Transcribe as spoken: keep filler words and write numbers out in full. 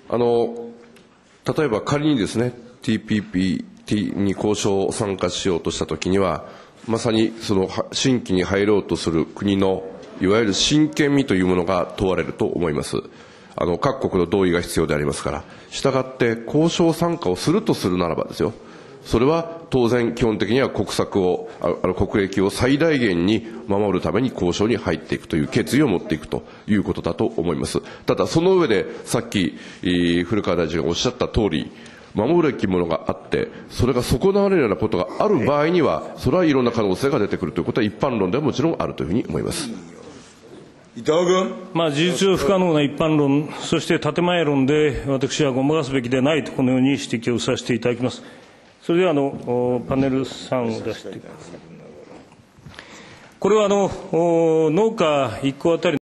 あの例えば仮にですね ティーピーピーティー に交渉を参加しようとしたときには、まさにその新規に入ろうとする国のいわゆる真剣味というものが問われると思います。あの各国の同意が必要でありますから、したがって交渉参加をするとするならばですよ、それは当然基本的には国策をあの国益を最大限に守るために交渉に入っていくという決意を持っていくということだと思います。ただその上でさっき古川大臣がおっしゃった通り、守るべきものがあってそれが損なわれるようなことがある場合には、それはいろんな可能性が出てくるということは一般論ではもちろんあるというふうに思います。 伊藤君。 まあ、事実上不可能な一般論、そして建前論で私はごまかすべきでないとこのように指摘をさせていただきます。それではあのパネルさんを出して、これはあの農家いっこあたり